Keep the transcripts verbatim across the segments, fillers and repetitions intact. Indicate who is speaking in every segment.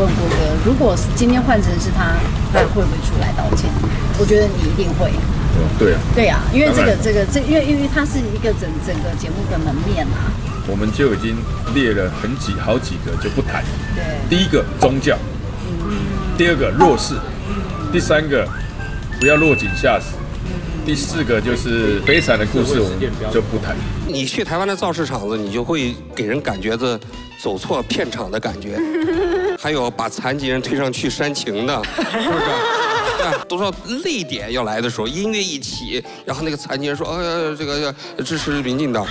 Speaker 1: 问郭哥，如果今天换成是他，他会不会出来道歉？我觉得你一定会。
Speaker 2: 哦，对啊，
Speaker 1: 对啊，因为这个这个这，因为因为它是一个整整个节目的门面啊。
Speaker 2: 我们就已经列了很几好几个就不谈。
Speaker 1: 对。
Speaker 2: 第一个宗教，嗯，第二个弱势，嗯，第三个不要落井下石。第四个就是悲惨的故事，我们就不谈。
Speaker 3: 你去台湾的造势场子，你就会给人感觉着走错片场的感觉。还有把残疾人推上去煽情的，是不是？都说泪点要来的时候，音乐一起，然后那个残疾人说：“呃，这个要支持民进党。”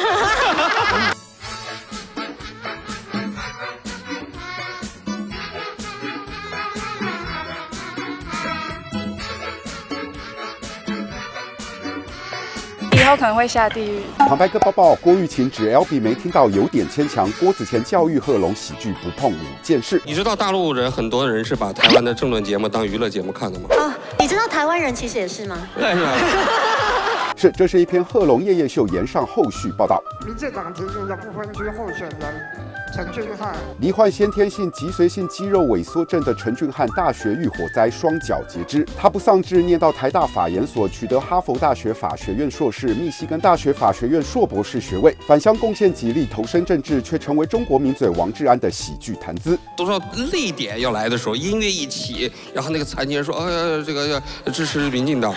Speaker 4: 以后可能会下地狱。
Speaker 5: 旁白哥抱抱，郭玉琴指 L B 没听到有点牵强。郭子乾教育贺龙喜剧不碰五件事。
Speaker 3: 你知道大陆人很多人是把台湾的政论节目当娱乐节目看的吗？
Speaker 6: 啊，你知道台湾人其实也是吗？
Speaker 3: 对啊。
Speaker 5: 是，这是一篇贺龙夜夜秀延上后续报道。
Speaker 7: 民进党提名的不分区候选人陈俊翰，
Speaker 5: 罹患先天性脊髓性肌肉萎缩症的陈俊翰，大学遇火灾，双脚截肢。他不丧志，念到台大法研所，取得哈佛大学法学院硕士、密西根大学法学院硕博士学位。返乡贡献己力，投身政治，却成为中国名嘴王志安的喜剧谈资。
Speaker 3: 都说泪点要来的时候，音乐一起，然后那个残疾人说：“呃，这个要支持民进党。”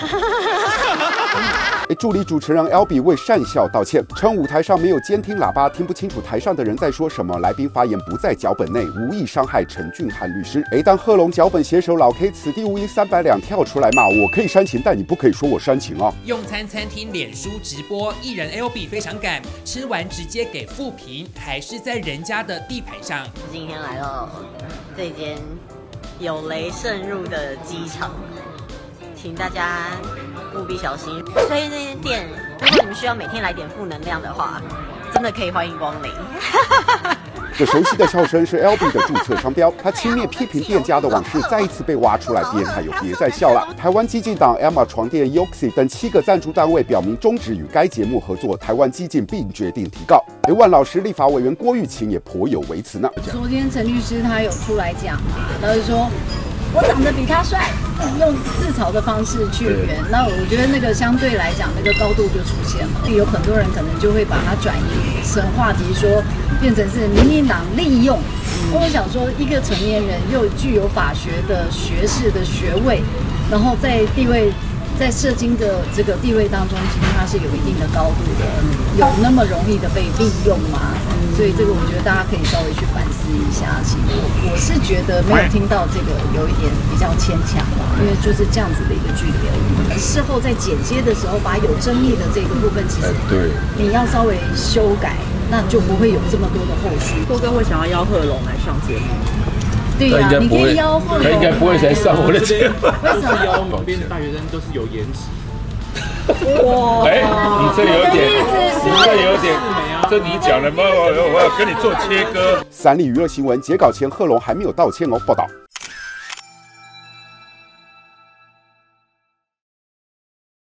Speaker 5: 助理主持人 L B 为善笑道歉，称舞台上没有监听喇叭，听不清楚台上的人在说什么。来宾发言不在脚本内，无意伤害陈俊翰律师。哎，但贺龙脚本写手老 K 此地无银三百两跳出来骂我可以煽情，但你不可以说我煽情啊！
Speaker 8: 用餐餐厅脸书直播，艺人 L B 非常赶，吃完直接给负评，还是在人家的地盘上。
Speaker 6: 今天来到这间有雷渗入的机场，请大家务必小心。所以那间店，如果你们需要每天来点负能量的话，真的可以欢迎光临。
Speaker 5: 这熟悉的笑声是 L B 的注册商标，他轻蔑批评店家的往事再一次被挖出来，别还有别再笑了。台湾激进党 Emma 床垫 Yoxi 等七个赞助单位表明终止与该节目合作，台湾激进并决定提告。而万老师立法委员郭玉琴也颇有微词呢。
Speaker 1: 昨天陈律师他有出来讲嘛，他就说我长得比他帅，用自嘲的方式去圆。那我觉得那个相对来讲，那个高度就出现了。有很多人可能就会把它转移成话题说，变成是民进党利用。嗯、我想说，一个成年人又具有法学的学士的学位，然后在地位。在社经的这个地位当中，其实它是有一定的高度的，有那么容易的被利用吗？所以这个我觉得大家可以稍微去反思一下。其实我我是觉得没有听到这个有一点比较牵强吧，因为就是这样子的一个距离而已。事后在剪接的时候，把有争议的这个部分，其实对你要稍微修改，那就不会有这么多的后续。
Speaker 9: 郭哥会想要邀贺龙来上节目。
Speaker 1: 对呀、啊，你可以邀贺龙，
Speaker 2: 他应该不会来上我的节目。
Speaker 9: 为什么邀旁边的大学生都是有颜值？
Speaker 2: 哇！哎，你这有点，你这有点，这你讲的吗？我我要跟你做切割。
Speaker 5: 三立娱乐新闻截稿前，贺龙还没有道歉哦。报道。